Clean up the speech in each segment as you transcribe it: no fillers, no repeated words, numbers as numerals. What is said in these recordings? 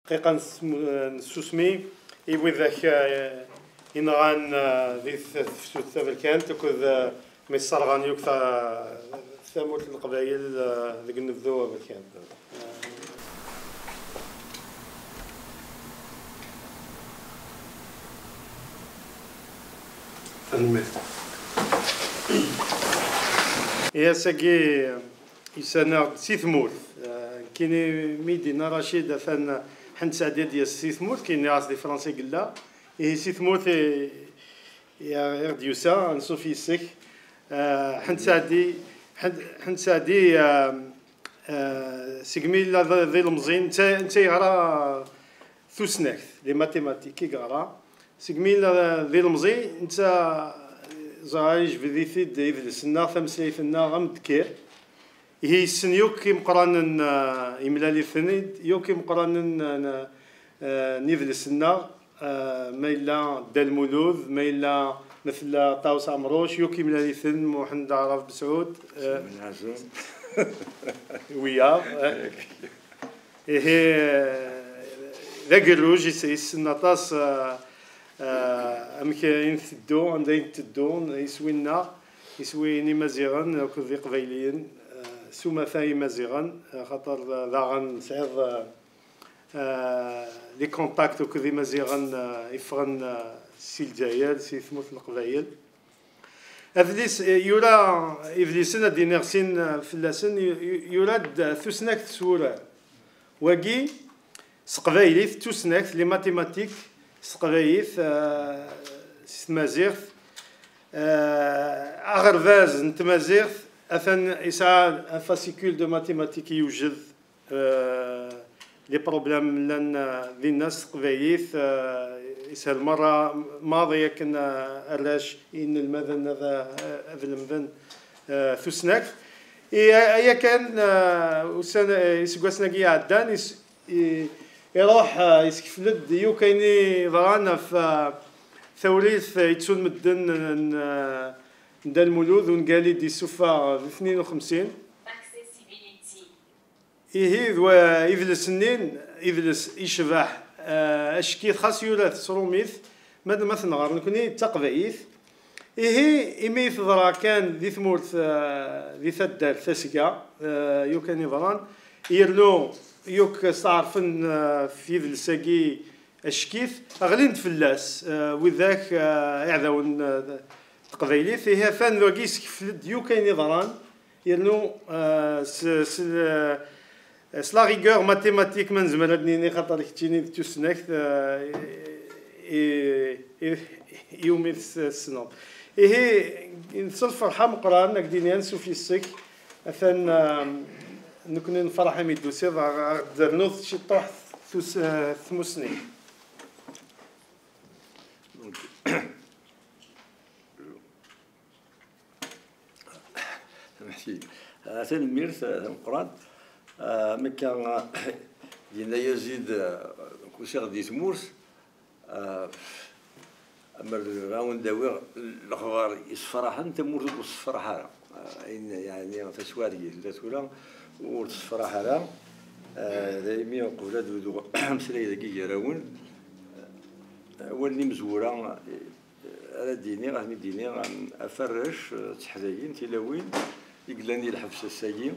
دقيقة نسوسمي إيوي ذاك إنغان ذي ثفسوت بالكان تكوذ ميسرغان يوك ثاموت القبائل ذيك النبذوة بالكان. يا ساقي يسانا سيثموت كيني ميدينا رشيد ثان حنت سعدي ديال سيثموت كيني راس دي فرنسي قلا هي سيثموت يا غير ديوسا نصوفي السك حنت سعدي سيكمي لا ذي المزين انت يغرا ثوسناك لي ماتيماتيك يغرا سيكمي لا ذي المزين انت زايج في ثيد يفلسنا ثمسليثنا غمدكير هي السنيوك مقران يملالي ثنيد يوكي مقران نيفلسنا ما إلا دالمولوذ ما إلا مثل طاوس عمروش يوكي ملالي ثن محمد عرف بسعود من عزوم ويا هي ذاك الروج يسنا طاس أمكن ينثدو عندين تدون يسويني مزيغا كذي قبيليين سوما ثاي مزيغا خاطر ذاغن سعيد لي كونتاكت وكذي مزيغا يفغن سي الجايل سي ثموت القبايل افليس يورا افليسنا دينيرسين فلاسن يوراد ثوسناك تسورا واقي سقبايليث توسناك لي ماتيماتيك سقبايليث مازيغ اغرفاز نتمازيغ أثن إسعى un fascicule de mathématiques يوجد لي بروبليم لان ذي الناس قبايث يسهل مرة ماضية كنا ألاش إن المذن هذا المذن ثوسناك إيا كان يسقسنا كي عدان يروح يسكفلد يو كايني ضرانا في ثوريث يتسون مدن دا المولود ونقالي دي سوفا 52 إيه ذوا يفلس السنين يفلس يشبح أشكي خاص يولات صروميث ماذا مثلا غير نكوني تقبعيث إيه إميث ضرا كان ذي ثمورث ذي ثدال ثسكا يو كان يضران يرلو يوك استعرفن في يفلساكي أشكيث أغلين فلاس وذاك يعذون تقبيلي فيها فان لوغيس كفلد يو كاين يضران يرنو سلا ريغور ماتيماتيك من زمان نيني خاطر كتيني توسناك يومي السنوب إيه نصل فرحة مقران نقديني نسو في السك أثن نكون نفرح ميدوسي درنوث شي طوح ثموسني محسي ثاني ميرث القرآن مكان دينا يزيد كوسيغ دي ثمورس أمر راون داوي الأخبار يصفرحن تمورس بالصفرحة يعني فسواري لا تولا والصفرحة لا دايما يقول هذا مسلي دقيقة راون ولي مزورة على ديني راه ديني عن أفرش تحذيين تلاوين يقلاني الحبس الساقين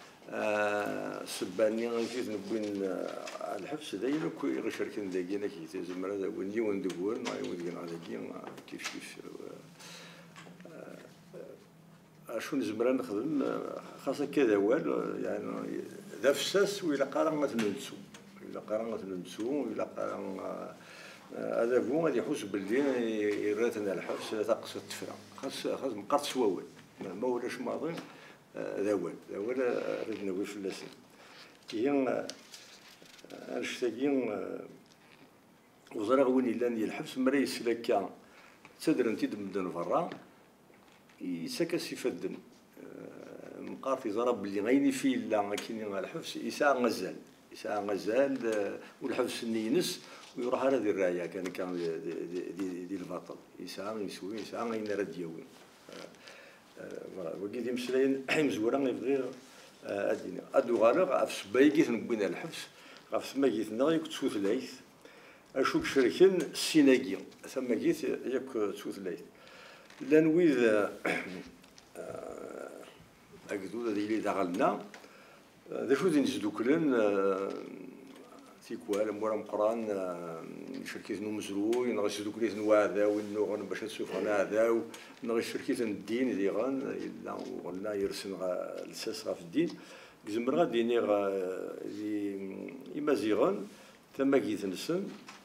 سباني غنجيت نبوين الحبس دايما كوي غير شركن داكينا كي تزمر هذا وني وندور ما يودين على كي كيف شو نزمر نخدم خاصة كذا وال يعني ذا فساس وإلا قارن نتنسو إلا قارن نتنسو إلا قارن هذا هو غادي يحوس باللي يراتنا الحبس تقص التفرع خاص مقرط سواول ما ولاش ماضي ذا ولا ردنا وي فلاسين هي نشتاقين وزرا وين لان الحبس مريس لك تدر انت دمدن فرا يسكس يفدن مقارط يزرب اللي غيني فيه لا كاينين الحبس يساع غزال والحبس نينس ويروح على ذي الراية كان دي الباطل يسعى يسوي يسعى غين رد يوين وقيت يمسلين مزورا يبغي ادينا ادو غالغ افس بايقيت نبين الحبس غف ثما جيتنا ياك تسوثلايت اشوك شركن السيناكي ثما جيت ياك تسوثلايت لان ويذ أجدود اللي داغلنا ذا شو ذي نزدوكلن تيكوال مورا مقران شركيت نمزرو ينغي سدوكليت نواذا وينو غن باش نسوف غنا هذا نغي شركيت الدين ذي غن إلا غنا يرسم الساس في الدين زمر غادي نيغ إما زيغن ثم جيت نسن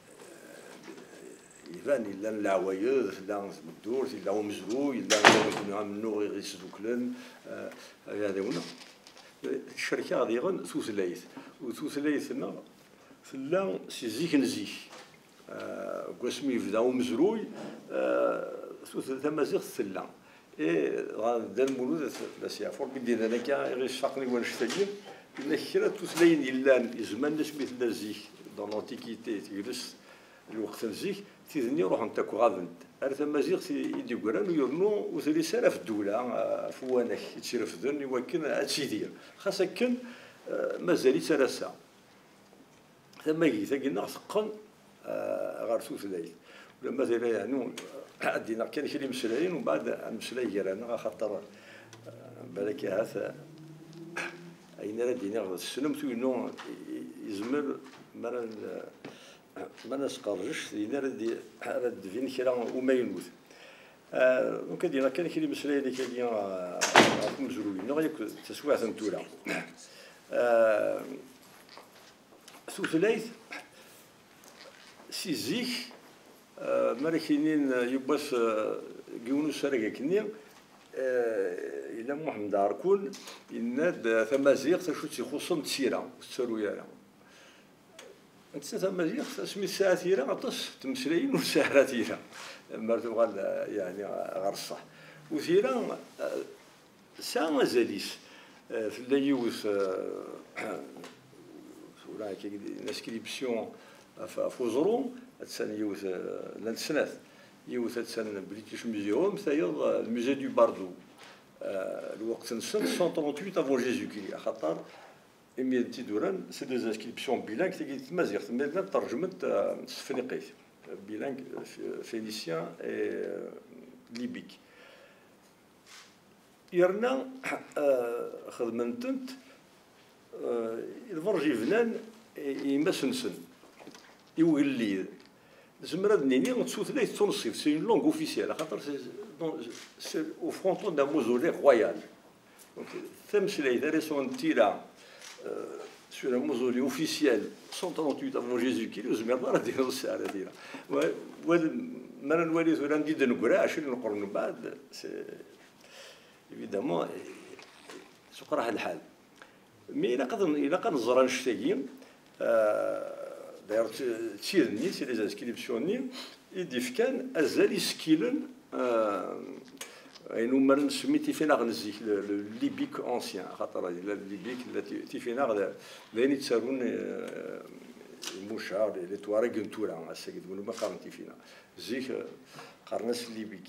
يبان إلا العوايد إلا الدور إلا مزرو إلا كنا منو غير سدوكلن هذا هنا الشركة غادي غن ثوثلايث وثوثلايثنا فلا سي زيك نزيك قسمي في داو مزروي ثم زيغ ثلا غادا المولود باش يعرفوا بدي انا كاع غير الشاقني ونشتاقي إن كرا توثلاين يلان زمان سميت لازيك دون لونتيكيتي تجلس الوقت نزيك تيذني روح نتاكو غادنت ثم زيغ يدي قران ويرنو وثري سنه في الدوله فوانك يتشرف ذن يمكن هادشي ديال خاصة كان مازال يتراسا ثم جيت قلنا سقن غير ثوثلايث ولا مازال يعني عندنا كان شي مسلاين ومن بعد المسلاي ديالنا خاطر بالك هذا اين راه دينا السلم وينو يزمر ما نسقرجش دينا راه فين كرا وما ينوث دونك دينا كان شي مسلاي اللي كاين مزروين غير تسويعه نتولا ثوثلايث سي زيك مالكينين يباس قيونو سرقة كني إلا محمد عركون إن ثمازيغ تشوت يخصم تسيرة تسرويالا أنت ثمازيغ اسمي الساعة تيرا غطس تمسلين وساعة تيرا مرتو غال يعني غرصة وثيرا ساعة مازاليس في اللي يوث ولا نسكريبسيون فوزرو تسن يوث لنسنات يوث تسن بريتيش ميوزيوم تايض الموزي دو باردو الوقت نسن 138 افون جيزو كري خاطر امي تيدوران سي دي انسكريبسيون بيلانغ تيجي تمازيغ تمازيغ ترجمت السفنيقيت بيلانغ فينيسيان اي ليبيك يرنا خدمنتنت الفرجي فنان يمسنسن يولي زمرا نيني تسوثلايث تونسيف سي اون لونغ اوفيسيال خاطر سي او فرونتون دا موزولي رويال دونك ثمسلايث ريسون تيرا سور ان موزولي اوفيسيال 138 افون جيزو كيلو زمرا راه ديرو الساعه ديالها مرا نولي ولا نديد نقرا 20 قرن من بعد سي ايفيدامون سوق راه الحال مي الا قد نزرا نشتاقي داير تيرني سي لي زانسكريبسيون يدي كان ازال يسكيلن اينو مرن سميتي فينا غنزيك الليبيك اونسيان خاطر الليبيك التي فينا لين تسارون المشار لي تواريغ نتورا السيد بنو ما قارنتي فينا زيك قرناس الليبيك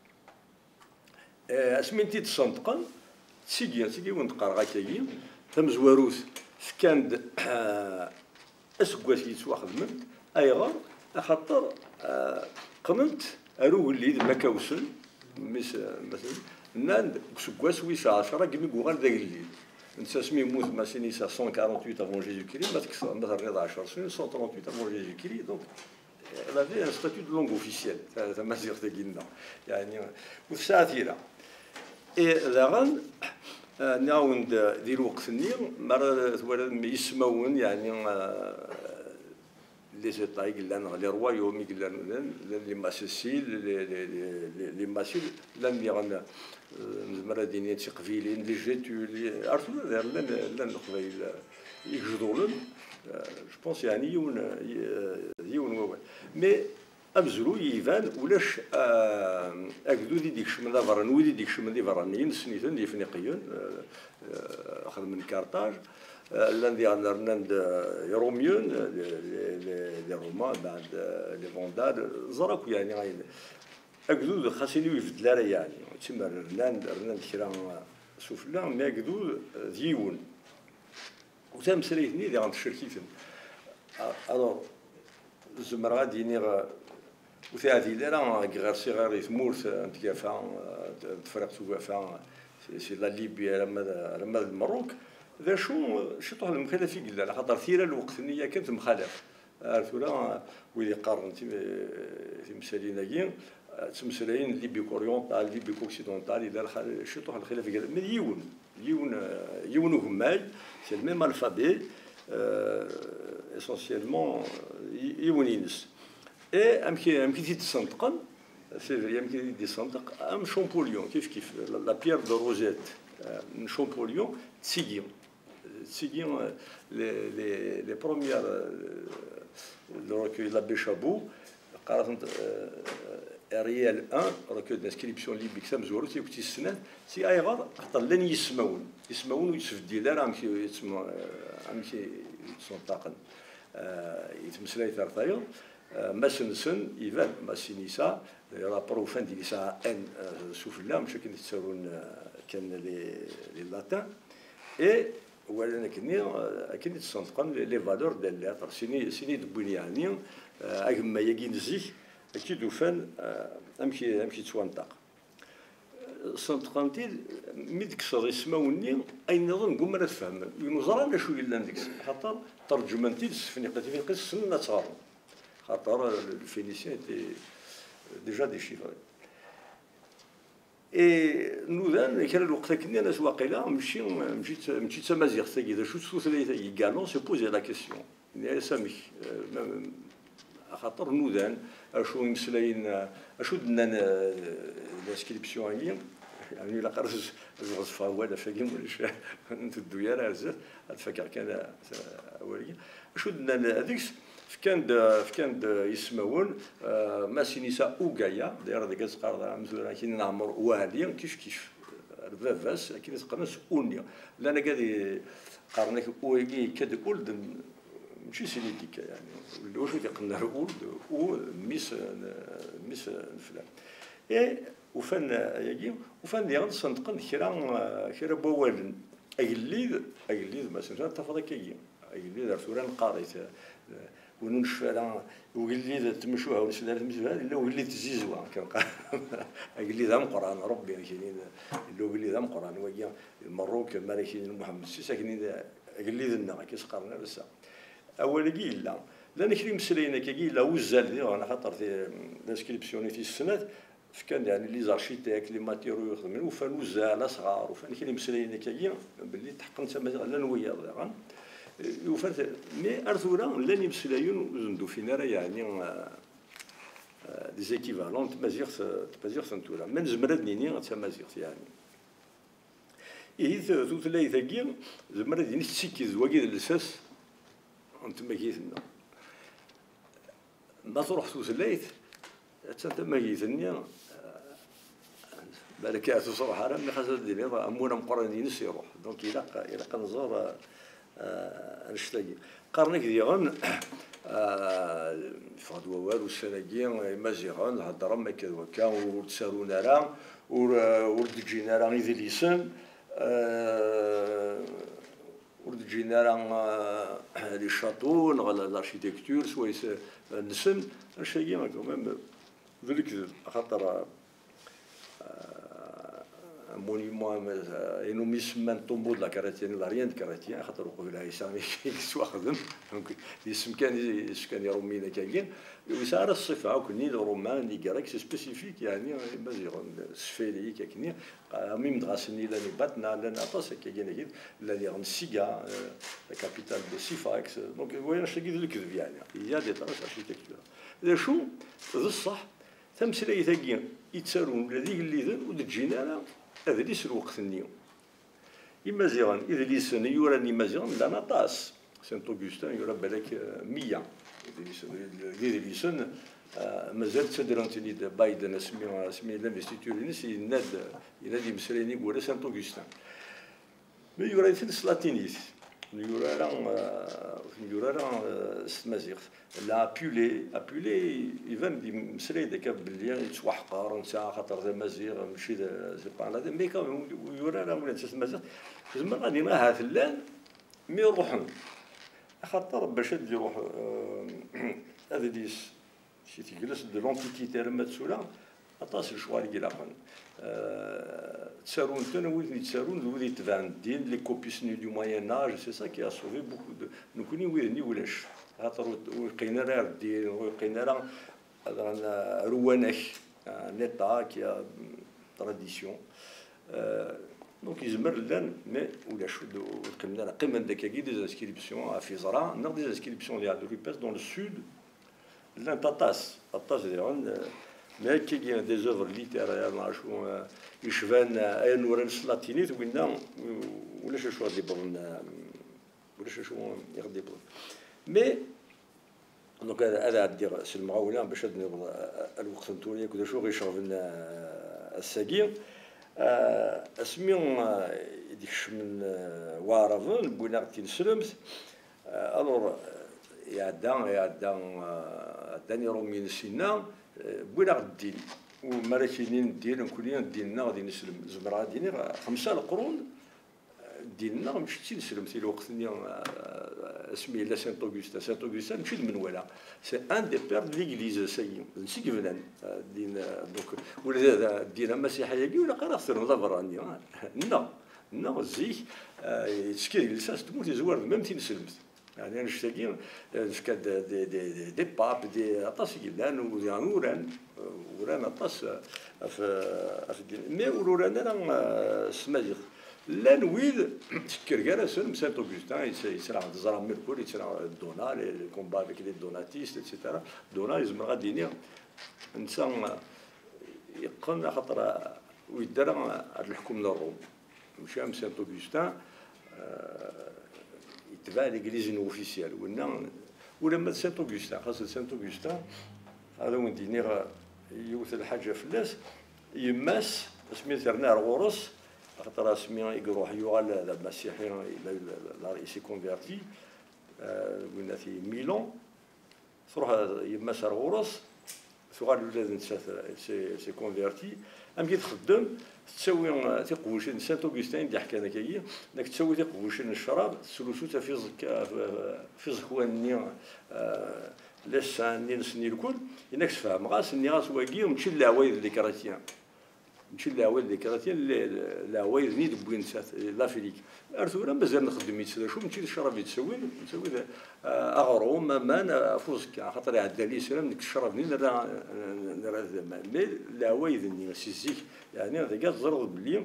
اسمنتي تصنطقن تيجي ونتقار غاكاي تمزواروث كان اسكواس يتسوا خدمت ايغا خاطر قننت ارو اللي ما كاوسن مثلا ناند سكواس ويس 10 كيما كوغال داك الليل انت سمي موت ما سينيسا 148 افون جيزو كري ما تكسر ما تريض 10 سنين 138 افون جيزو كري دونك لا في ان ستاتيو دو لونغ اوفيسيال تما سيغ تاكينا يعني وفي ساعه تيرا اي داغن نعاود ديال وقت النيل مرة يسمون يعني لي زيتاي قلنا لي روايوم قلنا لي ماسيل لي ماسيل لم يغنى مرة دينية قبيلين لي جيتو لي عرفتوا لا القبائل يجدولن جو بونس يعني يون ووال مي أمزلو يفان ولاش أكدو ديك شمن دافران ودي ديك شمن دي فرانيين سنيتن دي فنيقيين أخذ من كارتاج لان دي رناند روميون لي رومان بعد لي فونداد زراكو يعني غاين أكدو خاصني يفدلا يعني تسمى رناند كرا سفلا ما أكدو ديون وتم سريتني دي عند الشركيتن الوغ زمر غادي يني وثاثي لا غير صغار يثمورت نتكافا تفرق توقفا سي لا ليبيا لما المروك ذا شو طوح المخالفه قلنا على خاطر ثيره الوقت النيه كانت مخالف عرفتونا ويلي قارن في مسالينا تمسلاين ليبيك اوريونتال ليبيك اوكسيدونتال الى شو طوح الخلاف قال من يون وهماي سي الميم الفابي اسونسيالمون يونينس اي امكي تيتصنتقن يمكن يتصنتق ام شامبوليون كيف لا بيير دو روزيت شامبوليون تسيغيون les premières le recueil de l'abbé Chabot قرأت ريال 1 recueil d'inscription libique سمزورو تيكوتي السنة سي ايغار خاطر لن يسمعون ويتسفدي لا امشي يتصنتقن يتمسلاي ثارثايو ما سنسن يفان ما سينيسا رابرو فان ديسا ان سوفلا مش كي يتساوون كان لي لاتان اي ولا كني تصنتقن لي فالور ديال لاتر سيني دبوني يعني اكما يجي نزيك اكيد فان امشي توانطق صنتقنتي ميدك صار يسمعوني اي نظن قوم ما تفهم نظرنا شو الا نديك خاطر ترجمنتي السفنيقه في قصه نتغار خاطر الفينيسيان تي ديجا ديشيفري اي نوذان كان الوقت كني انا واقيلا مشيت تمازيغ تاكي اذا شو ثلاثه كالون سي بوزي لا كيسيون يعني سامح خاطر نوذان اشو مسلاين اشو دنا الانسكريبسيون هي يعني الا قرات الوصفه ولا فاكين ولا ندو يا بزاف الفكر كان اوليه اشو دنا هذيك فكان يسمعون ما سينيسا اوغايا داير ديك الصقر مزوره كي نعمر والي كيف الفافاس كي تقرنس اونيا لا انا قاعد قارنك اوغي كدقول ماشي سينيتيك يعني واش يقلنا اولد و ميس فلان اي وفن يجي وفن ديال صندقن كرا بوالن اجليد مثلا تفضل كي اجليد رسولان قاريت وننشف على وقلي تمشوها ونسلا تمشوها الا وقلي تزيزوا كنلقى قلي ذا قران ربي كاينين الا وقلي ذا قران ويا المروك مالكين محمد السيسي كاينين قلي ذنا كيسقرنا بس اول كي لا نكري مسلينا كي لا وزال دي انا خاطر في الانسكريبسيون في السنه كان يعني لي زارشيتيك لي ماتيريو يخدموا وفان وزال صغار وفان كي مسلينا كي باللي تحقن تما لا نويا وفات مي ارثورا لاني مسلايون وزندو فينا يعني دي زيكيفالون تمازيغ سنتورا من زمرد نيني تمازيغ يعني ثلاثه ثاكي زمرد نيني تسيكي زواكي الاساس انت ما كيثنا ما تروح ثلاث حتى ما كيثني بالك تصروح راه مي خاصه دير امونا مقرنين يروح دونك الى نزور نشتاقي قرنك ديغن فغدوا والو السناكي مازيغن هضره ما كذا وكا وتسالونا راه وردجينا راه غير ليسان وردجينا راه لي شاطو ولا الاركيتكتور سواء نسن نشتاقي كوميم ذلك خاطر مونيمون انو ميسمان طومبو لا كاراتيان لا ريان كاراتيان خاطر قبيله يسامي كيسوا خدم دونك الاسم كان يرومينا كاين ويسار الصفه وكني الرومان اللي كراك سي سبيسيفيك يعني مازيغون سفيلي كاكني ميم دغاسني لا باتنا لنا طاس كاين لا لي غن سيغا لا كابيتال دو سيفاكس دونك وين شتي الكذب يعني هي دي طاس اركيتكتور ذا شو ذا الصح تمثيليه ثاكين يتسالون هذيك اللي ذن ودجينا هذا ليس الوقت النيو إمازيغان إذا ليسن يوراني مازيغان لا نطاس سانت أوغسطين يورا بالك 100 إذا ليسن مازال تسدرانتني بايدن اسمي لانفستيتور نيس ينادي مسريني ولا سانت أوغسطين مي يورا ثلاث لاتينيس يورا مازيغ لا ابولي يفهم دي مسري داك بلي يتوحقر نتا خاطر ذا مازيغ ماشي سي با لا مي كان يورا ولا نتا مازيغ زعما غادي معاها فلان مي روحن خاطر باش يروح ادريس شي تجلس دو لونتيتي لما تسولا اطاس الشوار يلاقن تسارون تنا وين يتسارون وين يتبان الدين لي كوبيسني دو موين اج سي سا كي ا سوفي بوكو دو نكوني وين ولاش خاطر وقينا راه الدين وقينا راه روانك نيتا كي تراديسيون دونك يزمر لان مي ولاش قمنا قمنا داكاكي دي انسكريبسيون في زرع ناخذ دي انسكريبسيون ديال روبيس دون لو سود لان تاطاس ديالهم ما كاين دي زوفر ليتيرير نعرفو يشفان اين ورا اللاتينيت وينا ولا شو غادي يبغون ولا شو يغدي يبغون مي دونك هذا دير سي المعاونه باش نبغ الوقت نتوري كذا شو غيشرب لنا الساقي اسمي يديكش من وارفن بوينا تنسلمت الور يعداني رومين سينا بوينا الدين ومراكينين الدين كلين ديننا غادي نسلم زمرا ديني 5 القرون ديننا مشيتي نسلمتي الوقت اللي اسمي لا سانت اوغوستان مشيت من ولا سي ان دي بير دو ليغليز سي نسي كيفنان دين دوك ولا الدين المسيحيه كي ولا قرا خسر نظبراني لا زيك تسكي لساس تموت زوار ميم تي نسلمت يعني انا شتاقي شكاد دي باب دي اطاس كيلان وران اطاس في الدين مي ورانا سماجيخ لا نويد تفكر كاع سن سانت اوغوستان يسرع زرا ميركور يسرع دونا لي كومبا افيك لي دوناتيست ايتترا دونا يزمر غادي ينيا انسان يقن خاطر ويدار هاد الحكم للروم مشى سانت اوغوستان يتبع ليغليز اوفيسيال ولما سانت اوغوستان خاص سانت اوغوستان هذا وين ديني يوث الحاجه فلاس يماس سميتو رنا غورس خاطر سمي يروح يوغال المسيحي لا سي كونفيرتي وين في ميلان تروح يما سار غورس ثوغال الولاد سي كونفيرتي ام كي تخدم تسوي تيقوشين سانت اوغوستين دي حكى هكايا انك تسوي تيقوشين الشراب سلوسو في زكواني لسان نسني الكل انك تفهم غاس ني غاس واقي ومشي للعوايد اللي كراتيان ماشي العوايد اللي كراتيان العوايد ني دبوين لافريك ارثورا مازال نخدم يتسلا شو نمشي للشراب يتسوي نسوي اغروم مان فوزك خاطر عدى لي سلام ديك الشراب ني نرى زمان مي العوايد ني سيزيك يعني هذا كاع زرب بلي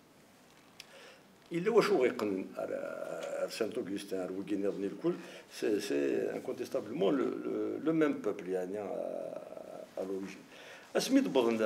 الا واش هو يقن سانت اوغوستان وكي نظني الكل سي انكونتيستابلمون لو ميم بوبل يعني ا لوريجين اسميت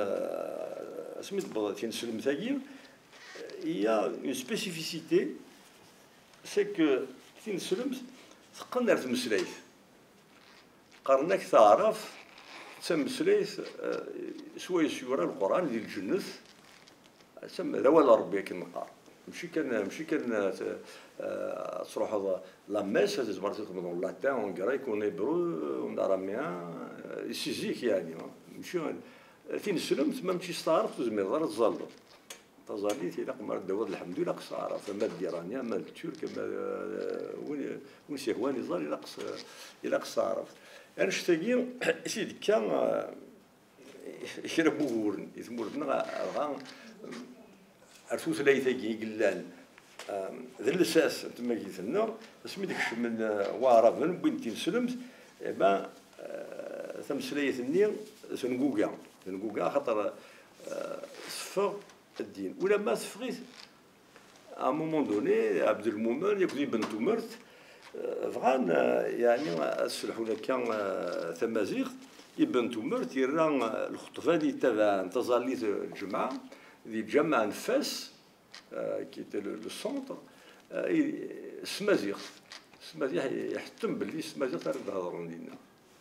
بغض تنسلم ثاقي هي اون سبيسيفيسيتي سي كو تنسلم تقنر تمسلايت قرنك تعرف تمسلايت سوا يسيورا القران ديال الجنة تسمى ذا ولا ربي كنقار ماشي كان تروح لا ميس تزمر تخدم لاتان اون غريك اون هيبرو اون اراميان سيزيك يعني ماشي فين سلمت ما مشي صارف تزمير غير تزالو تزاليت الى قمر الدواد الحمد لله قصاره فما الديرانيه ما الترك ما وين سيهواني زال الى قصاره انا شتاقي سيدي كان يشربوا ورن يثمرنا غا ارثو ثلاثه قلان ذا الاساس تما قلنا اسمي داك من وارفن بنتي سلمت با ثمسليه النير سنقوقا خاطر صفر الدين ولا ما صفريت ا مومون دوني عبد المؤمن ياكل بنتو مرت فغان يعني السلحوا كان ثمازيغ بنتو مرت يرى الخطفاني تبع تزاليت الجمعه اللي جمع نفاس كي لو سونتر سمازيغ يحتم باللي سمازيغ تاع الهضرون لينا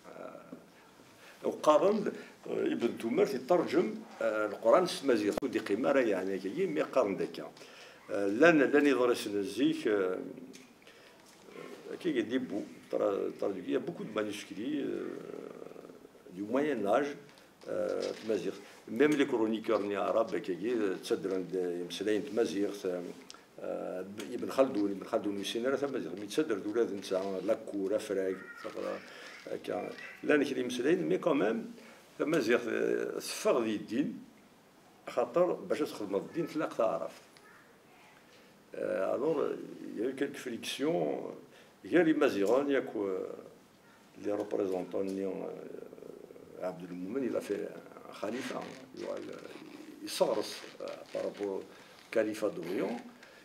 وقارن ابن تومر يترجم القران السمازيغ ودي قماره يعني كي مي قارن داكا لان يدرس الزيك كي يدي بو ترى بوكو دو مانuscrits du moyen âge تمازيغ ميم لي كرونيكور ني عرب كي تصدرن يمسلاين تمازيغ ابن خلدون يسينا تمازيغ ميتسدر ولاد نتا لاكورا فراك كان لا نكري مسلاين مي كومام تمازيغ تفغ ذي الدين خاطر باش تخدم الدين تلاق تعرف. الوغ يا كالك فريكسيون هي لي مازيغون ياك لي ريبريزونطون عبد المؤمن il a fait خليفه يصغرس بارابور كليفه دوريون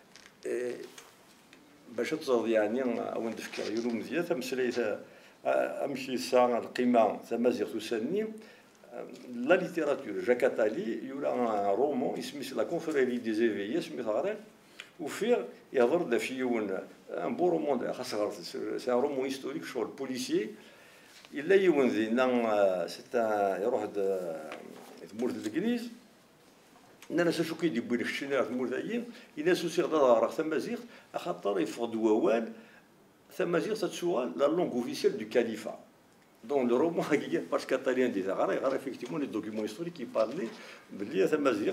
باش تزاد يعني او نفكر يلو مزيان تمسليت امشي ساعه القيمه تمازيغ تسني لا ليتيراتور جاك اتالي يولا رومون اسمه لا كونفريري دي زيفيي سميت غير وفيه يهضر دا في يون ان بو رومون خاص غير سي ان رومون هيستوريك شغل بوليسيي الا يون ذينا سي يروح تمورت الانجليز الناس شو كيدير لك الشينات المرتاحين الى سوسي غدا راه تمازيغ خاطر يفقد ووال تمازيغ تتسوال لا لونغ اوفيسيال دو كاليفا دون لو رومون هكايا باش كاتاليان دي غير افيكتيفمون لي دوكيمون هيستوريك كي بارلي بلي تمازيغ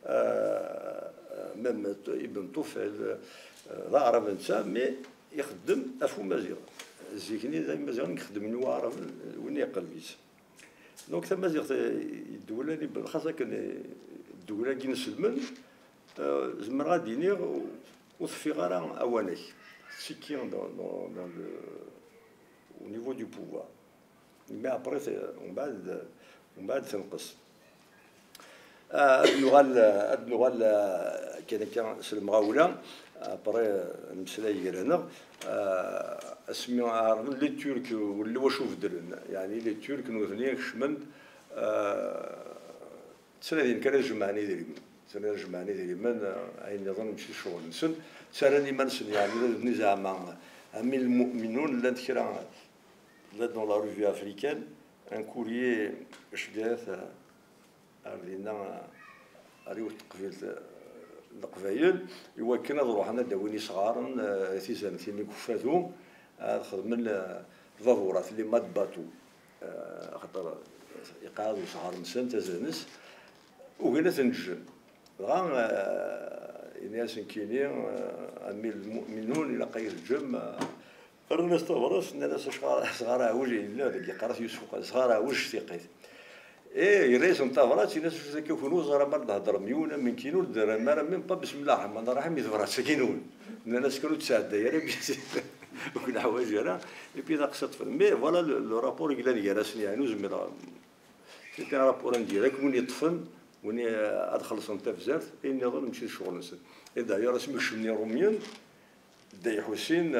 ميم ابن طفيل لا عرب نتا مي يخدم افو مازيغ زيكني زي مازيغ يخدم نوار وين يقلبيت دونك تمازيغ الدوله اللي بالخاصه كان الدوله كي نسلمن زمر غادي ينيغ وصفي غير اواني سيكيون دون au niveau du pouvoir mais après من بعد تنقص اللغه كان سلم غاوله ابري المساله يقرانا اسمي عارفين لي تورك ولا واش بدلنا يعني لي تورك نوثني شمن سنه كان جمعني ديالي من عين نظن ماشي شغل نسن سالني ما نسن يعني نزاع مع امين المؤمنون لا نذكر لا دون لا ريفي افريكان ان كوريي اش قالت علينا ريو تقبيل القبايل ايوا كنا روحنا داويني صغار تيزان ثاني كفاتو خدمن الضرورات اللي ما دباتو خاطر يقعدوا صغار نسان تزانس وقلنا تنجم غا الناس كاينين امين المؤمنون الى قيل الجم الناس تبرس الناس صغار عوج لا اللي قرات يوسف صغار عوج ثقيت يريس نتفرات الناس كيكونوا زرا ما نهضر ميونه من كينو ما من بسم الله الرحمن الرحيم يتفرات سكينون الناس كانوا 9 دايره وكل حوايج انا بي ناقصت مي فوالا لو رابور قال لي راسني يعني زميل سيتي رابور نديرك وين يطفن وين ادخل سنتا بزاف اني نظن نمشي للشغل نسن داير اسمي شمني روميان داي حسين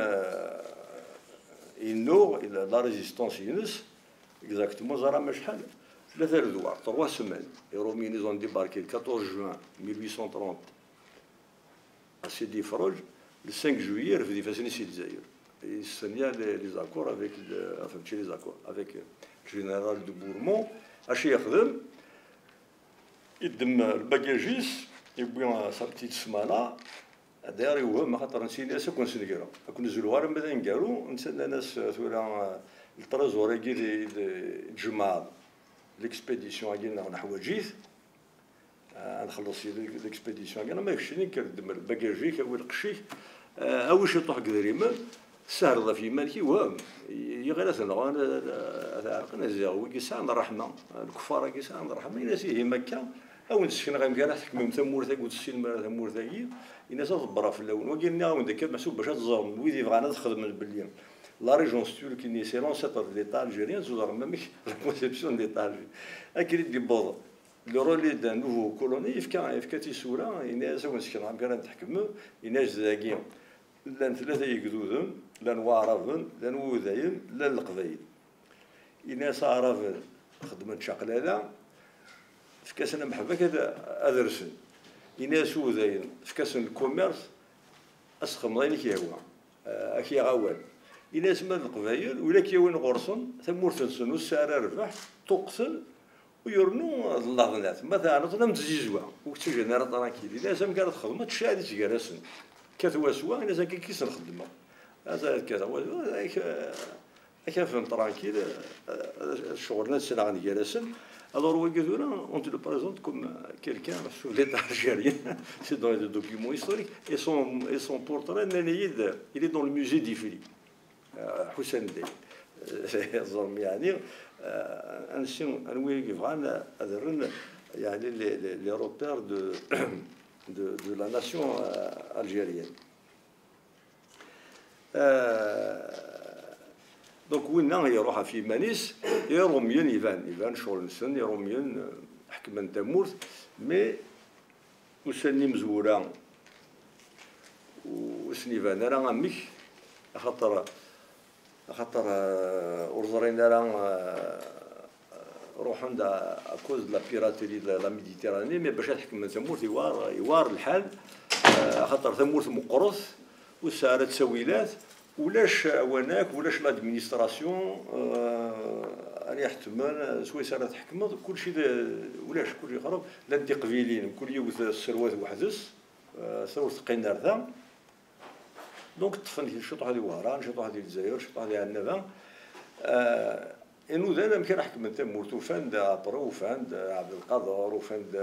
انو الى لا ريزيستونس يونس اكزاكتومون زرا ما شحال 3 semaines. Les Romains ils ont débarqué le 14 juin 1830 à Sidi Frouj. Le 5 juillet, ils ont fait Sidi Zaïr. Ils signaient les accords avec le général de Bourmont. À Cheikhdem, ils donnent le bagagiste, et puis on sortit de Smala. D'ailleurs, ils ont خاطر نسينا سكون سنقرا. كنا زلوار بدنا نقرو، نسينا ناس ثورة الطرازوري ديال الجماعة. ليكسبيديسيون عندنا نحواجيث نخلص ليكسبيديسيون انا ما يخشني كنخدم الباكاجي كوي القشي واش يطيح قدريما سهر في مالكي وهم يغير ثنا انا زاوي كيسان الرحمه الكفار كيسان الرحمه الناس هي مكه او نسكن غير تحكم تمورتك وتسين تمورتك الناس تضبر في اللون وقلنا وندك محسوب باش تزور ويدي بغانا تخدم بالليل. La région turque, c'est l'ancêtre de l'État algérien, sous la conception de l'État algérien. Akili di bod, le rôle d'un nouveau colonie, ifkati soura, inaz ونسكن عم كان تحكمه، inaz زاكين، لان 3 يقدودن، لان وعرفن، لان وذاين، لان القبايل. inaz عرفن خدمت شقلاله، فكاسنا محبه كذا ادرسن. inaz وذاين، فكاسن الكوميرس، اسخم غير كيهوا، اكي غوال. إلى سما القبايل ولا كيوين غرسن ثمورتنسن والسعر ربح تقتل ويرنو الله مثلا طلع تزيزوا وكتجي نار طراكيل إلى سما كانت خدمة تشادي تجالسن كثواسوا إلى سما كيس الخدمة هذا كذا هكا فهم طراكيل الشغل ناس اللي غادي جالسن Alors, on te le présente comme quelqu'un sur l'État algérien, c'est dans les documents historiques, et son portrait, il est dans le musée d'Ifri, Hussein Dey. Les repères de la nation algérienne. دونك وين يروح في مانيس يروميون يفان شغل نسن يروميون حكما تمورت مي وسني مزورا وسنيفان راه غامك خاطر ورزرينا راه روحوا عند اكوز لا بيراتيري لا ميديتيراني مي باش تحكم تمورت يوار الحال خاطر تمورت مقرص وسارت سويلات ولاش وناك ولاش لادمينستراسيون راني يحتمل سوي سارت حكمت كل شيء ولاش كل شيء خرب لا انت قبيلين كل يوث السروات وحدس ثروت قينار ذا دونك طفن شطو هذه وهران شطو هذه الجزائر شطو هذه النبا انو ذا يمكن نحكم انت مورتو فاند برو فاند عبد القادر وفاند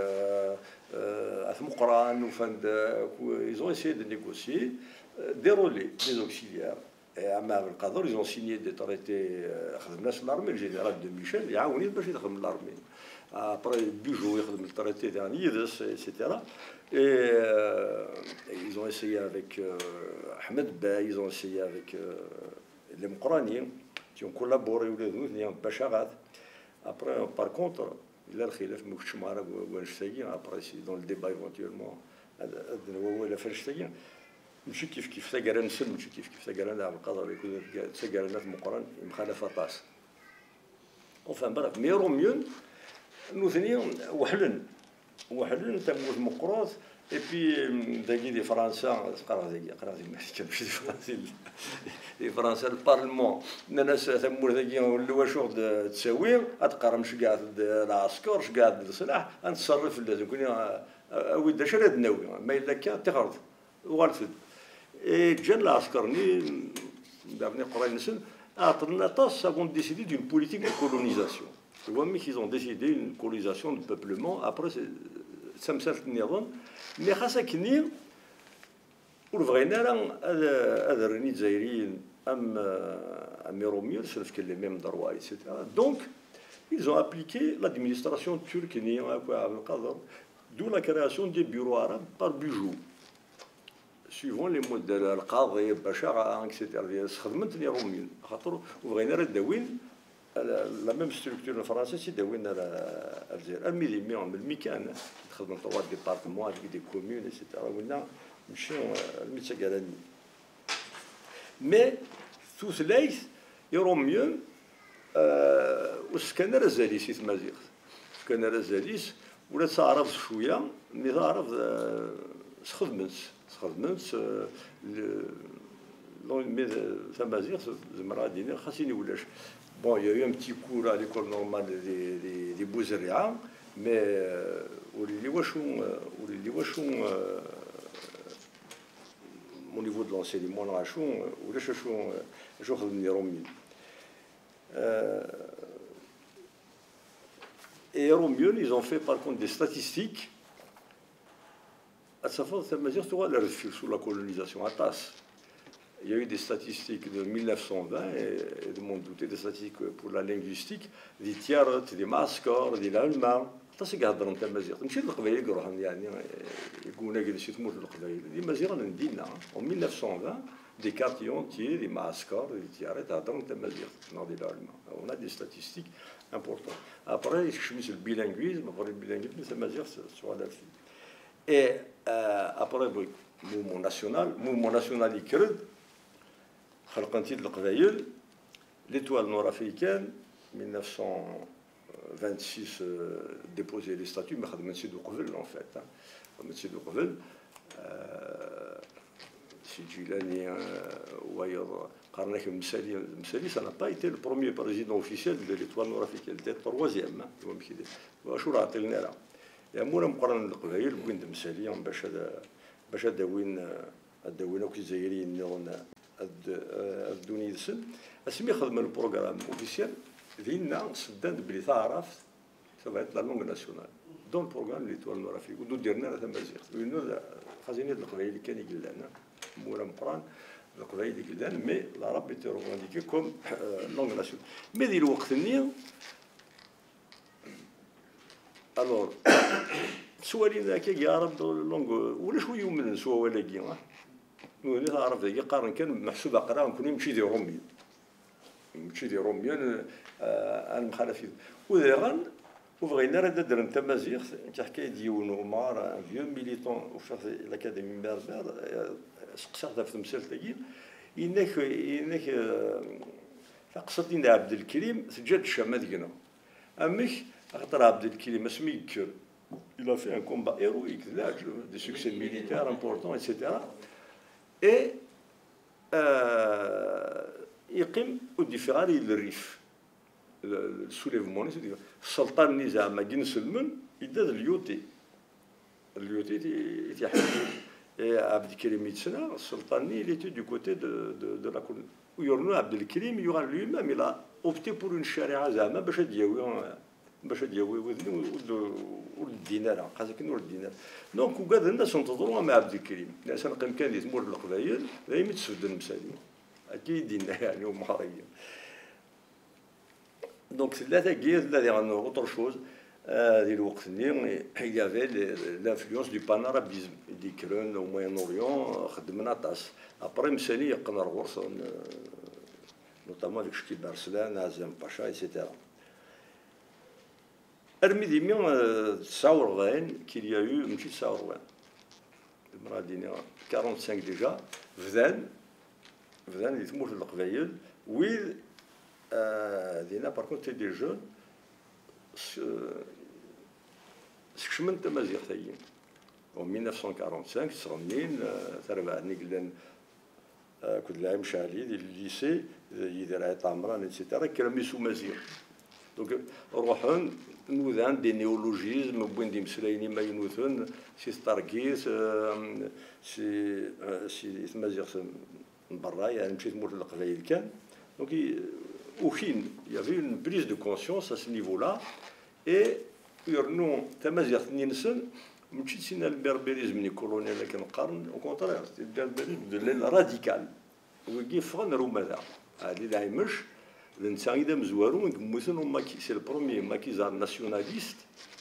مقران وفاند ils ont essayé de négocier déroulé les auxiliaires عم عبد القادر ils ont signé des traités خدمنا في الارمي الجنرال دو ميشيل يعاوني باش يدخل من الارمي après Bugeaud يخدم التريتي تاع نيدس etc. Et ils ont essayé avec Ahmed Bey, ils ont essayé avec les Mokraniens qui ont collaboré ou les autres, Bacharat. Après, par contre, il a le khilaf Mouchmara ou Einstein. Après, dans le débat éventuellement, il a fait Einstein. مش كيف ثقرنا نسل مش كيف ثقرنا على القدر يكون ثقرنا في مقرن مخالفة طاس. Enfin bref, mais au mieux, nous tenions وحلن تموت مقروض et puis داكي دي فرنسا قرا دي فرنسا البارلمون الناس تمور داكي ولاو شغل تساوي اتقرا مش قاعد العسكر مش قاعد السلاح نتصرف لازم كوني ود شرد ناوي ما الا كان تغرض وغلفد جا العسكرني دابني قراي نسن عطلنا طاس avons décidé d'une politique de colonisation. Je vois qu'ils ont décidé une colonisation de peuplement. Après, ça me sert de nirvan. Mais خاصة كنير والبغينا هذا الرني الجزائريين أم روميول سلف كلمة دروا etc. Donc, ils ont appliqué l'administration turque ni d'où la création des bureaux arabes par Bugeaud. Suivant les modèles القاضي بشار etc. خدمت لي روميول خاطر وبغينا رداوين la même structure française c'est داوين الجزائر الميديمي الميكان خدمنا طوال ديبارتمون avec des communes etc. ونا مشيو الميتساكالاني مي ثوثلايث يروميول وسكان رزاليس في مازيغ سكان رزاليس ولا تعرف شويه مي تعرف خدمت مي تمازيغ زعما غادي خاصني ولاش Bon, il y a eu un petit cours à l'école normale des Beaux-Arts, mais au niveau de l'enseignement, et Romieux, ils ont fait par contre des statistiques à savoir sur la colonisation à tasse. Il y a eu des statistiques de 1920 et de mon doute des statistiques pour la linguistique, des tiarots, des mascors, des allemands. Ça c'est gardé dans le Mazir. مش القبائل يقولوا يعني يقولون جالس يتموت القبائل. دي مازيغ عندنا en 1920 des quartiers entiers, des mascors, des tiarots dans le Mazir, dans des allemands. On a des statistiques importantes. Après je suis sur le bilinguisme, après le bilinguisme c'est Mazir sur la fille. Et après le mouvement national يكرد خلقنتي القبائل l'étoile nord-africaine 1926 déposé les statuts mais خدمت سيدو قبل en fait خدمت سيدو قبل سي جيلاني ويض قرناك مسالي ça n'a pas été le premier président officiel de l'étoile nord-africaine c'était le troisième واش راه عطينا لها يا مولا مقرن القبائل بوين مسالي باش داوين وكي الجزائريين الدوني يدسن اسمي خدم البروغرام اوفيسيال ديالنا سدان بلي تعرف ça va être la langue nationale. Dans le programme l'étoile noire afrique ودو درنا لا تمازيغ لأنه خازينية القبائل اللي كان يقول لنا مورا مقران القبائل اللي قال لنا مي العرب était revendiqué comme langue nationale. مي ذي الوقت النية alors سوالي ذاك يا رب لونغ ولا شويه يومن سوا ولا كي نو تعرف ذاك قارن كان محسوب قرا نكون يمشي دي رومي يمشي دي رومي انا مخالف وذا وبغينا راه درنا تمازيغ كحكايه ديون ومار فيو ميليتون وفي الاكاديمي بربر سقسات في تمثال تاعي انك قصدنا عبد الكريم سجاد الشام ديالنا امك خاطر عبد الكريم اسمي كر il a fait un combat héroïque là des succès militaires importants etc et يقيم وديفيرالي للريف السوليفمون السلطان النزاع جنس المن يداد اليوتي يتيحكم عبد الكريم يتسنى السلطاني il était du côté de la colonne ويورنو عبد الكريم يغال lui-même il a opté pour une charia زعما باش دياوي وذني والدينار قصدك نور الدينار دونك وقاد الناس انتظروا مع عبد الكريم الناس قام كان يتمر القبائل دايما تسفد المسالين اكيد دينا يعني ومحاريه دونك ثلاثه كير الذي غنو اوتر شوز ديال الوقت اللي il y avait l'influence du panarabisme دي كرون au Moyen-Orient خدمنا طاس ابري مسالي يقنا الغرس نوتامون ديك شكي بارسلان عزام باشا ايتترا ارمي دي 49 qu'il y a eu ماشي 49 المراه دينا 45 ديجا فذان اللي تموت القبايل ويل دينا باركونت دي جون سكشمن تمازيغ تايين و 1945 صغنين تربعني قلنا كنت لاعب شعلي ديال الليسي يدير عيط عمران ايتترا كرا ميسو مازيغ دونك روحون نوذان دي نيولوجيزم بوين دي مسلايني ما ينوثون سي ستاركيس سي تمازيغ من برا يعني مشيت مور القبايل كان دونك وكين يافي اون بريز دو كونسيونس ا سي نيفو لا اي يرنو تمازيغ نينسن مشيت سينا البربريزم ني كولونيال كان قرن او كونترير البربريزم دو راديكال ويجي فغن رومادا هادي لايمش الانسان اذا مزوارو نكموسن هما سي البروميي ماكيزار ناسيوناليست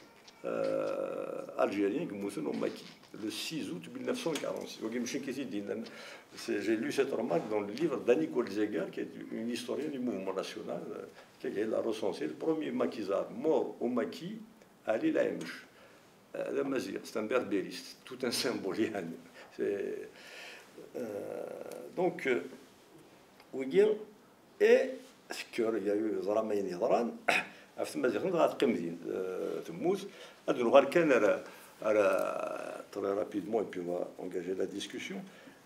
algérien كموسن هما le 6 août 1946 وكي مشي كيتي دينا j'ai lu cette remarque dans le livre d'Annie Golzegar qui est une historienne du mouvement national qui a recensé le premier maquisard mort au maquis à l'île Aïmch هذا مزيغ c'est un berbériste tout un symbole يعني c'est donc ويجي et سكر يا زرامين يضران عرفت مازال غتقيم دين تموت هادو الغار كان راه تري رابيدمون اي بي فا انجاجي لا ديسكوسيون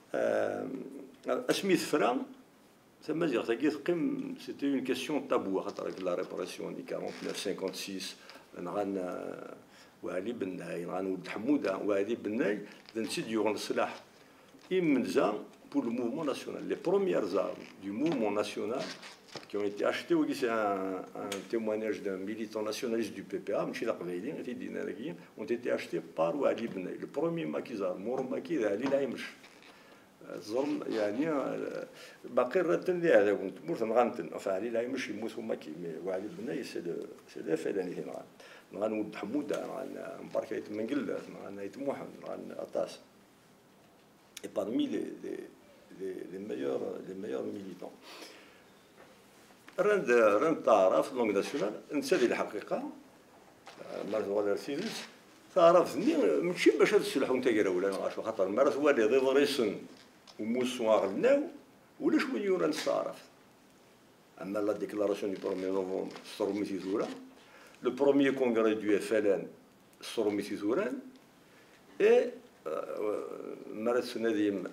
اسميت فران ثم زيغ تاكي تقيم سيتي اون كيسيون تابو خاطر لا ريبراسيون دي 49 56 نغان وعلي بن ناي نغان ولد حموده وعلي بن ناي نسيت يورن السلاح إمنزا pour le mouvement national. Les premières armes du mouvement national qui ont été achetées, c'est un témoignage d'un militant nationaliste du PPA, ont été achetées par Wali Benay. Le premier maquisard, Mour Maki, c'est Ali Laïmch. الظلم يعني باقي الرتن اللي هذا كنت مور نغنتن enfin علي لايمش يموت ماكي وعلي بناي سي لا فلاني هنا نغنود حموده مباركه منقله نغنيت محمد نغن اطاس et parmi les meilleurs militants رند تعرف لونغ ناسيونال نسالي الحقيقه مارس ولا سيدس تعرفني ماشي باش هاد السلاح نتا كرا ولا غاشو خاطر مارس والي ضي ضريسن وموسو غناو ولا شويه يورا نستعرف اما لا ديكلاراسيون دو 1 نوفمبر صرمتي ثورا لو بروميير كونغري دو FLN صرمتي ثورا اي مارس ناديم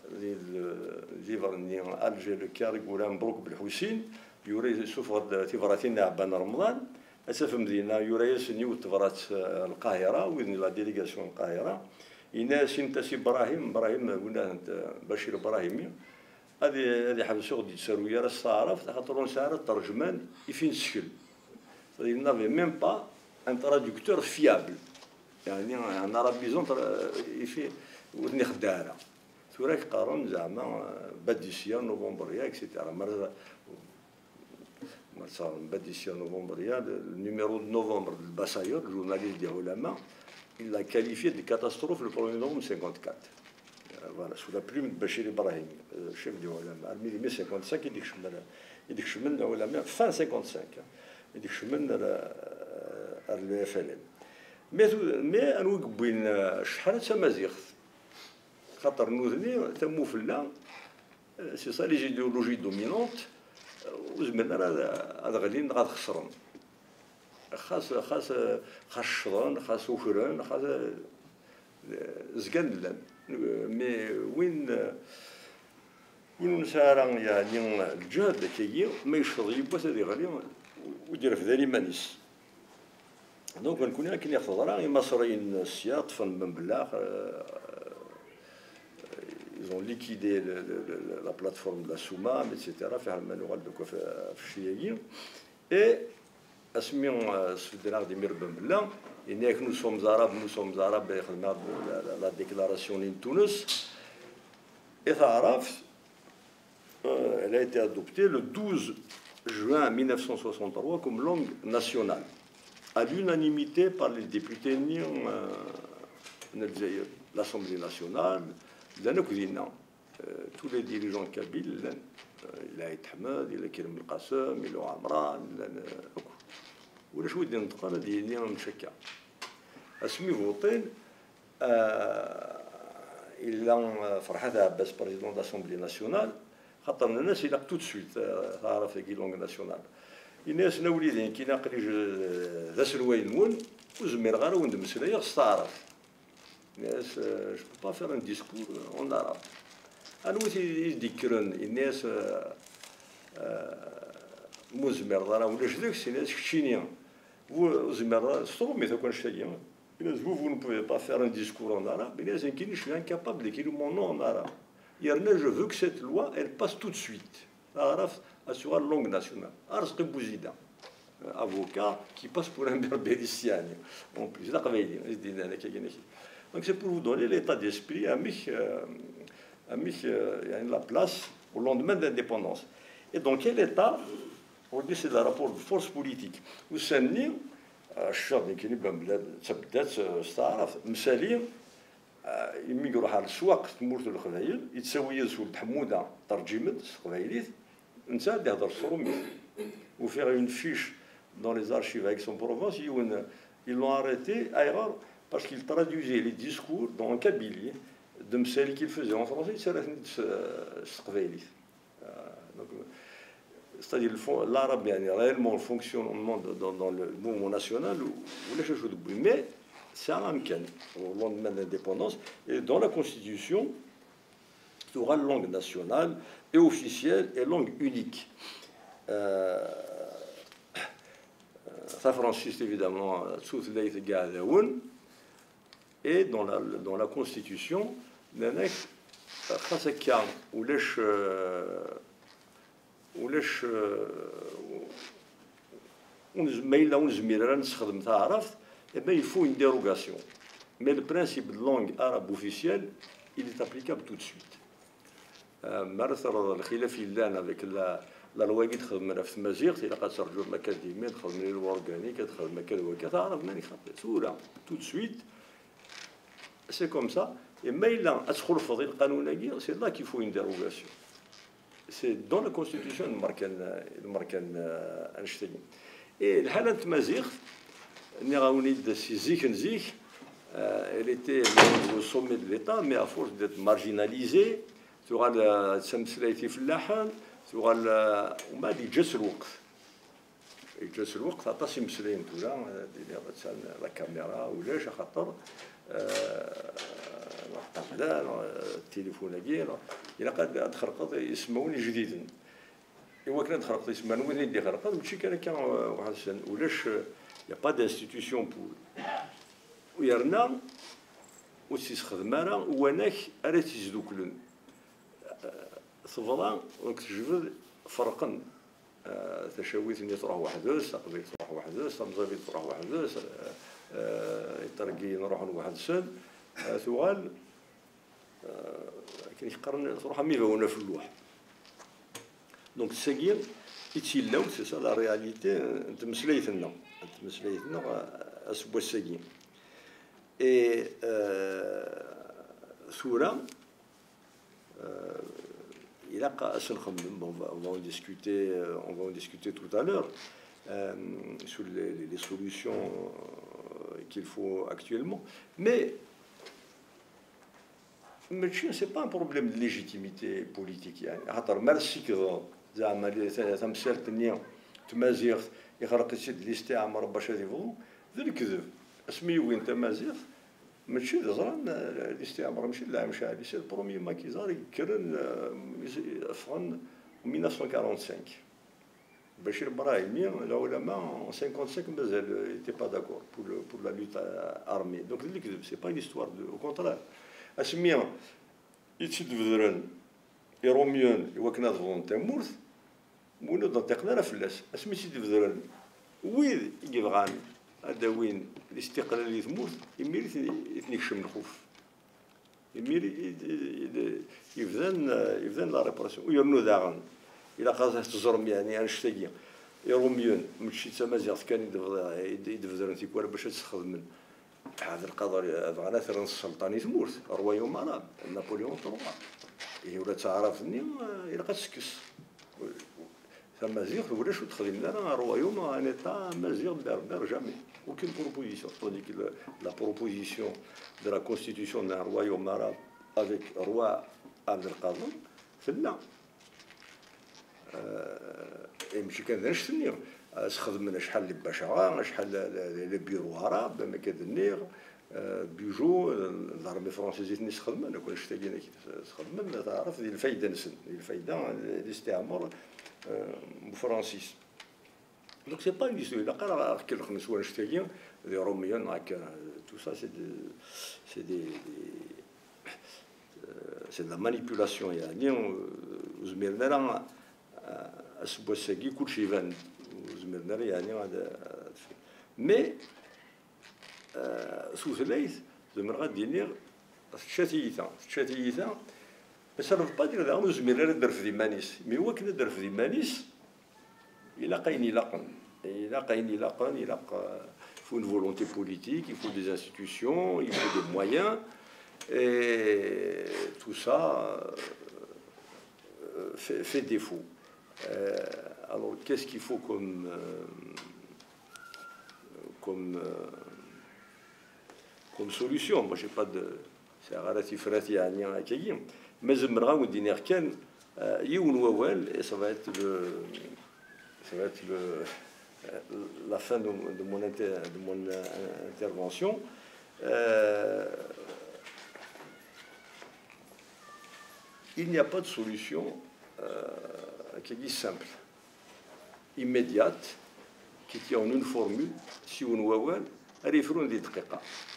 ليفرني الجي لو كار يقول مبروك بالحسين يوري سوف تيفراتين عبان رمضان اسف مدينه يوريس نيو تفرات القاهره وين لا ديليغاسيون القاهره يناس انت ابراهيم قلنا انت بشير ابراهيمي هذه حبسوا دي تسرويه راه صارف خاطر ساره الترجمان فين سكل il n'avait même pas un traducteur fiable. يعني un arabisant يفي ودني خدارة ثورة قارن زعما بديسيا نوفمبريا اكسيتيرا مرة بديسيا نوفمبريا النيميرو de novembre de Bassayor, le journaliste des Ulama, il l'a qualifié de catastrophe le 1er novembre 54. Voilà, sous la plume de Bachir Ibrahim, chef des Ulama. En 1955, il dit que je mène fin 55, il dit que je mène à l'FLM. Mais أنا قبين شحال تمازيغ خاطر نوذني تمو في لا سي صا لي جيديولوجي دومينونت وزمن هذا غاديين غاد خسرن خاص الشضرن خاص وفران خاص زكان لان مي وين نسارا يعني الجهد كي ما يشرط يبوس هذه غادي ودير في ذلك مانيس دونك نكون هنا كاين ياخذ راه مصريين السياط فن بن بلاغ ils ont liquidé la plateforme de la Soumam, etc. Faire le manuel de quoi faire chier. Et assumions ce dénar de Mir Ben Blanc. Et nous sommes arabes, la déclaration de Tunis. Et Araf, elle a été adoptée le 12 juin 1963 comme langue nationale, à l'unanimité par les députés de l'Assemblée nationale. Tous les dirigeants kabyles, il a Ahmed, il a Kerem El-Qassem, il a Amran, ولا شو بدي نطق انا ديالي مشكا اسمي فوطين الا فرحات عباس بريزيدون داسومبلي ناسيونال خاطر الناس يلاق تو سويت تعرف كي لونغ ناسيونال الناس نا وليدين كي ناقلي ذا سلوين ون وزمير غير وند مسلايه خص تعرف الناس جو با فير ان ديسكور اون عرب انا ويت يذكرن الناس مزمر ضرا ولا شدك سي ناس كشينيا وزمر ستومي تا كون شتايا vous ne pouvez pas faire un discours en arabe, mais les inquiétudes, je suis incapable d'écrire mon nom en arabe. Je veux que cette loi, elle passe tout de suite. L'arabe assure la langue nationale. Arsqi Bouzida, avocat qui passe pour un berbéricien. En plus, donc c'est pour vous donner l'état d'esprit à la place au lendemain de l'indépendance. Et dans quel état, on dit c'est le rapport de force politique. Vous savez, الشاب اللي كاين بلاد تبدات استعرف مسالي يمي يروح على السواق تمورت القبايل يتساوي يزول حموده ترجمت قبايليت نتا اللي هضر الصرومي وفيغ اون فيش dans les archives Aix-en-Provence ils l'ont arrêté ailleurs parce qu'il traduisait les discours dans un kabylie de مسالي qu'il faisait en français قبايليت donc c'est-à-dire l'arabe réellement le fonctionnement dans le mouvement national ou les choses de bruit. Mais c'est un amcan au lendemain de l'indépendance et dans la constitution il y aura une langue nationale et officielle et langue unique. Ça Francis évidemment et dans la constitution il y a ou les ولاش ما إلا ونزمير نستخدم تعرف إما il faut une dérogation mais le principe de langue arabe officielle il est applicable tout de suite مرثر الخلاف اللان avec la loi qui تخدم في المزيغ إلا قد ترجو الأكاديمية تخدم لي الأورغانيك تخدم كذا وكذا تعرف ماني خاطر سورة tout de suite c'est comme ça et ما إلا أدخل في القانون c'est là qu'il faut une dérogation. C'est dans la constitution de Markan Einstein. Et la Halat Mazir, elle était au sommet de l'État, mais à force d'être marginalisée, tu auras le Samselaïti Flahan, tu auras le. On m'a dit Jess Rouk. Et Jess Rouk, ça passe Simselaïn tout là, la caméra, ou les Chachatar. التليفون كاين الا قاد خرقط يسموني جديدا ايوا كان خرقط يسموني وين اللي خرقط ماشي كان واحد السنه ولاش يا با دانستيتيسيون بور ويرنا وتستخدم انا واناك راه تيزدوكلن صفرا وكتجبد فرقا تشاويث اللي تروح وحدوس، تقبيل تروح وحدوس، تمزابي تروح وحدوس، الترقي نروح لواحد السن، ثوال كاين يقرن تروح ميفاونا في اللوح. دونك الساقية يتيلاو سي سا لا رياليتي نتمسلايثنا اسبوع الساقية. اي ثورة il a on va en discuter tout à l'heure sur les solutions qu'il faut actuellement, mais ce n'est pas un problème de légitimité politique. خاطر مارسي كذا زعما تمثال تنيا تمازيغ يخرق يسد الاستعمار باش هذا يفضل ذا الكذب اسمي وين تمازيغ ماشي زران الاستعمار ماشي لا مش هذه سي البروميي ماكيزار كرن افغان 1945 بشير ابراهيمي العلماء 55 مازال يتي با داكور pour la lutte armée. Donc ذا الكذب سي با une histoire au contraire. اسمي يتشد بذرن يروميون يوكنا ضغون تمورث وين دنتقنا راه فلاس اسمي سيدي بذرن وين يبغان هذا وين الاستقلال اللي تموت يمير يتنكشم الخوف يمير يبذن لا ريبراسيون ويرنو داغن الى قاصح تزرم يعني انا شتاقي يروميون ماشي تمازيغ كان يدفذرن تيكوار باش تخدم هذا القدر هذا ثرن السلطاني تموت الرويوم عرب نابليون 3 هي ولا تعرفني الى قتسكس مازيغ ولا شو تخدم لنا الرويوم ان ايتا مازيغ بربر جامي aucune proposition, tandis que la proposition de la constitution d'un royaume arabe avec roi Abdelkader, c'est là. Et ماشي كنش تنير خدمنا شحال لي باشا شحال لي بيرو عرب ما كدنير بيجو الارمي فرونسيز نيس خدمنا كون شتاقينا كي خدمنا تعرف ديال الفايده نسن الفايده الاستعمار فرانسيس. Donc c'est pas une histoire. La cara que le nous soit jeté les Romains tout ça c'est de la manipulation يعني وزميلنا اسبوع ساقي كل شيء يبان وزميلنا يعني هذا مي سوث ليث زمر غادي ينير شاتيثا بس انا با دير هذا زميلنا دار في ديمانيس مي هو كنا دار في ديمانيس il faut une volonté politique, il faut des institutions, il faut des moyens, et tout ça fait défaut. Alors, qu'est-ce qu'il faut comme solution? Moi, je n'ai pas de... C'est relatif à Nian, mais je me rends au dîner Ken, et ça va être la fin de mon intervention. Il n'y a pas de solution qui est simple, immédiate, qui tient en une formule, si on voit, elle est front des دقيقة.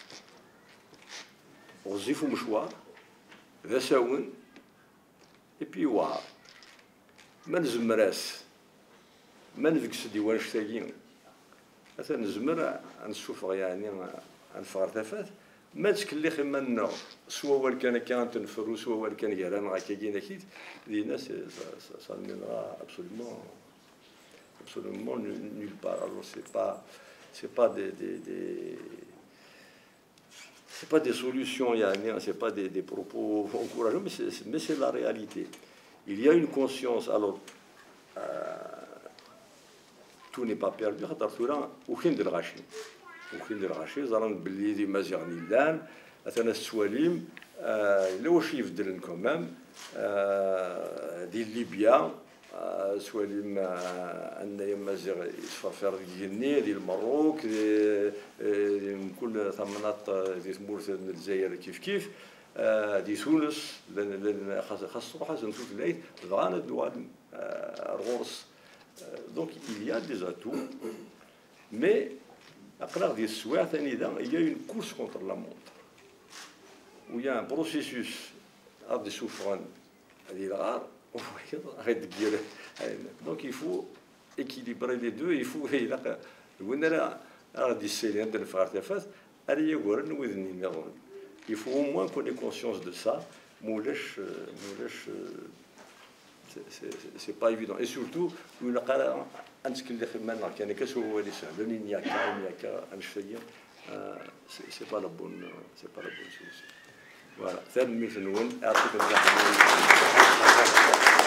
وظيفوا مشوار ذا ساون et puis واعر ما نزمراس ما نفكس ديوان شتاقين مثلا نزمر نشوف يعني نفغر ثفات ما تكلخ منا سوا كان تنفرو سوا كان كيران غاكاكين اكيد لينا ça ne mènera absolument nulle part. Alors c'est pas des solutions, c'est pas des propos encourageants, mais c'est la réalité. Il y a une conscience. Alors tout n'est pas perdu. خاطر ثورة وكاين ديال الغاشي زران باللي دي مازيغ نيلان مثلا السواليم لا واش يبدل كومام ديال ليبيا سواليم ان مازيغ يصفر ديالني ديال المروك من كل ثمانات ديال تمورث الجزائر كيف دي تونس خاص تروح نشوف العيد بغانا الدول الغرس. Donc il y a des atouts, mais il y a une course contre la montre, où il y a un processus de souffrance. Donc il faut équilibrer les deux. Il faut il faut au moins qu'on ait conscience de ça. C'est pas évident. Et surtout, c'est pas la bonne solution. Voilà.